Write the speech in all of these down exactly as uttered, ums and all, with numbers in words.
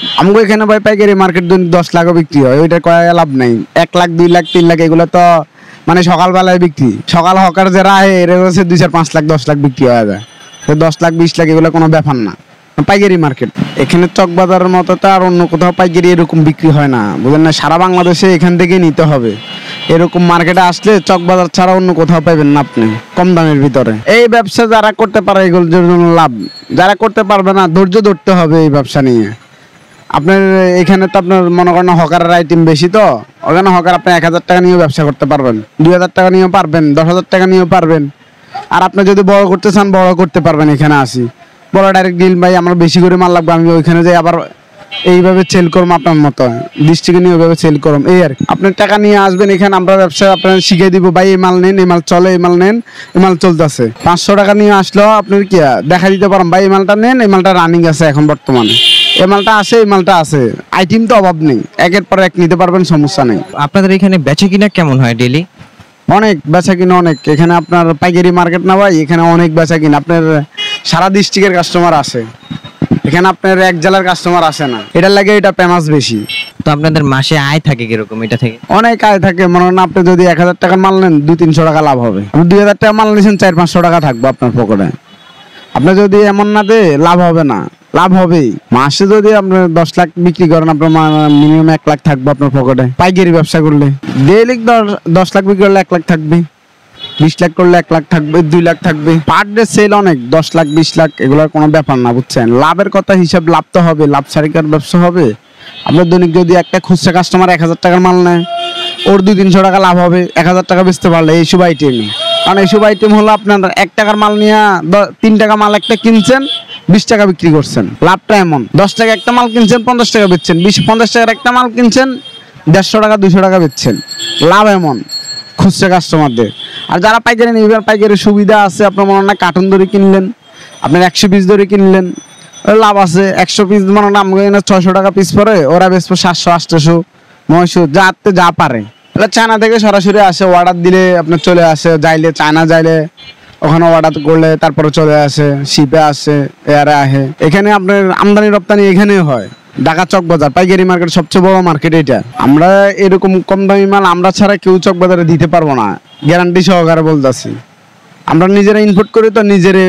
আমাকে এখানে ভাই পাইকারি মার্কেট দশ লাখও বিক্রি হয়, ওইটা কয়ে লাভ নেই। এক লাখ দুই লাখ তিন লাখ এগুলো তো মানে সকালবেলায় বিক্রি, সকাল হকার যারা আহে এর হচ্ছে দুই চার পাঁচ লাখ দশ লাখ বিক্রি হয়ে যায়। তো দশ লাখ বিশ লাখ এগুলো কোনো ব্যাপার না, পাইকারি মার্কেট। এখানে চকবাজারের মতো তো আর অন্য কোথাও পাইকারি এরকম বিক্রি হয় না, বুঝলেন না? সারা বাংলাদেশে এখান থেকে নিতে হবে। এরকম মার্কেটে আসলে চকবাজার ছাড়া অন্য কোথাও পাইবেন না আপনি কম দামের ভিতরে। এই ব্যবসা যারা করতে পারে এগুলোর জন্য লাভ, যারা করতে পারবে না ধৈর্য ধরতে হবে এই ব্যবসা নিয়ে। আপনার এখানে তো আপনার মনে করেন হকারের আইটেম বেশি, তো ওখানে হকার আপনি এক হাজার টাকা নিয়েও ব্যবসা করতে পারবেন, দুই হাজার টাকা নিয়েও পারবেন, দশ হাজার টাকা নিয়েও পারবেন। আর আপনি যদি বড় করতে চান বড় করতে পারবেন। এখানে আসি বড় ডাইরেক্ট ডিল ভাই, আমরা বেশি করে মাল লাগবে, আমি ওইখানে যাই আবার এইভাবে সেল করবো আপনার মতো ডিস্ট্রিক্টে নিয়ে ওইভাবে সেল করুন, এই আর কি। আপনার টাকা নিয়ে আসবেন এখানে, আমরা ব্যবসা আপনার শিখিয়ে দিব। ভাই এই মাল নেন, এই মাল চলে, এই মাল নেন, এই মাল চলতেছে। পাঁচশো টাকা নিয়ে আসলেও আপনার কি দেখা দিতে পারেন, ভাই এই মালটা নেন, এই মালটা রানিং আছে এখন বর্তমানে, এই মালটা আসে, এই মালটা আছে। আইটেম তো অভাব নেই, একের পর এক নিতে পারবেন, সমস্যা নেই। আপনাদের এখানে বেচা কিনা কেমন হয় ডেইলি? অনেক বেচা কিনা অনেক। এখানে আপনার পাইকারি মার্কেট না ভাই, এখানে অনেক বেচা কিনা। আপনার সারা ডিস্ট্রিক্টের কাস্টমার আসে এখানে, আপনার এক জেলার কাস্টমার আসে না, এটার লাগে এটা ফেমাস বেশি। তো আপনাদের মাসে আয় থাকে কিরকম এটা থেকে? অনেক আয় থাকে। মনে করেন আপনি যদি এক হাজার টাকার মাল নেন দুই তিনশো টাকা লাভ হবে। আপনি দুই হাজার টাকা মাল নিয়েছেন চার পাঁচশো টাকা থাকবে আপনার পকেটে। আপনি যদি এমন না দে লাভ হবে না, লাভ হবেই। মাসে যদি আপনি দশ লাখ বিক্রি করেন আপনার মিনিমাম এক লাখ থাকবে আপনার পকেটে পাইকারি ব্যবসা করলে। ডেইলি দশ লাখ বিক্রি করলে এক লাখ থাকবে, বিশ লাখ করলে এক লাখ থাকবে, দুই লাখ থাকবে। পার ডে সেল অনেক, দশ লাখ বিশ লাখ এগুলোর কোনো ব্যাপার না, বুঝছেন? লাভের কথা হিসাব, লাভ তো হবে, লাভ সারিকার ব্যবসা হবে। আপনার দৈনিক যদি একটা খুচরা কাস্টমার এক হাজার টাকার মাল নেয়, ওর দুই তিনশো টাকা লাভ হবে এক হাজার টাকা বেচতে পারলে। এইসব আইটেম, কারণ এইসব আইটেম হলো আপনার এক টাকার মাল নিয়ে তিন টাকা মাল একটা কিনছেন, বিশ টাকা বিক্রি করছেন, লাভটা এমন। দশ টাকা একটা মাল কিনছেন, পঞ্চাশ টাকা বেচছেন, বিশ পঞ্চাশ টাকার একটা মাল কিনছেন, দেড়শো টাকা দুশো টাকা বেচছেন, লাভ এমন খুচরা কাস্টমারদের। আর যারা পাইকারি নেবেন, পাইকারি সুবিধা আছে। আপনার মনে হয় কার্টুন ধরে কিনলেন, আপনার একশো পিস ধরে কিনলেন, লাভ আছে। একশো পিস মনে হয় আমাকে ছয়শো টাকা পিস পরে, ওরা বেচবো সাতশো আটশোশো নয়শো, যা আটতে যা পারে। এটা চায়না থেকে সরাসরি আসে, অর্ডার দিলে আপনার চলে আসে। যাইলে চায়না যাইলে ওখানে অর্ডার করলে তারপরে চলে আসে, শিপে আসে, এয়ারে আহে। এখানে আপনার আমদানি রপ্তানি এখানেই হয়। ঢাকা চক বাজার পাইকারি মার্কেট সবচেয়ে বড় মার্কেট এটা। আমরা এরকম কম দামি মাল আমরা ছাড়া কেউ চক বাজারে দিতে পারবো না, গ্যারান্টি সহকারে বলতেছি। আমরা নিজেরা ইনপুট করি, তো নিজেরে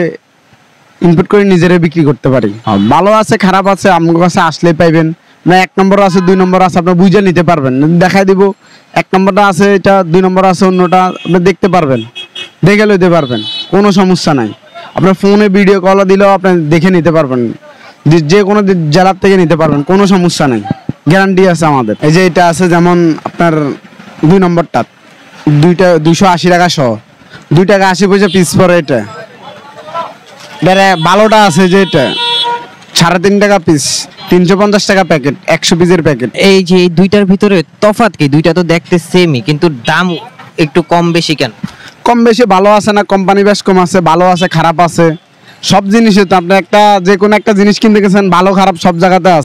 ইনপুট করে নিজেরা বিক্রি করতে পারি। ভালো আছে খারাপ আছে, আমার কাছে আসলেই পাইবেন। না এক নম্বর আছে দুই নম্বর আছে, আপনার বুঝে নিতে পারবেন, দেখাই দিব এক নম্বরটা আছে এটা, দুই নম্বর আছে অন্যটা, আপনি দেখতে পারবেন, দেখে লইতে পারবেন, কোনো সমস্যা নাই। আপনার ফোনে ভিডিও কল দিলেও আপনি দেখে নিতে পারবেন, যে কোনো জেলার থেকে নিতে পারবেন, কোনো সমস্যা নেই, গ্যারান্টি আছে আমাদের। এই যে এটা আছে যেমন আপনার দুই নম্বরটা দুইটা দুইশো আশি টাকা সহ, দুই টাকা আশি পয়সা পিস পরে। এটা ভালোটা আছে যে এটা সাড়ে তিন টাকা পিস, তিনশো পঞ্চাশ টাকা প্যাকেট, একশো পিসের প্যাকেট। এই যে এই দুইটার ভিতরে তফাৎ কি? দুইটা তো দেখতে সেমই, কিন্তু দাম একটু কম বেশি কেন? কম বেশি ভালো আছে না, কোম্পানি বেশ কম আছে, ভালো আছে খারাপ আছে, সব জিনিসে তো আপনি একটা যে কোনো একটা জিনিস কিনতে গেছেন ভালো খারাপ সব জায়গাতে আছে।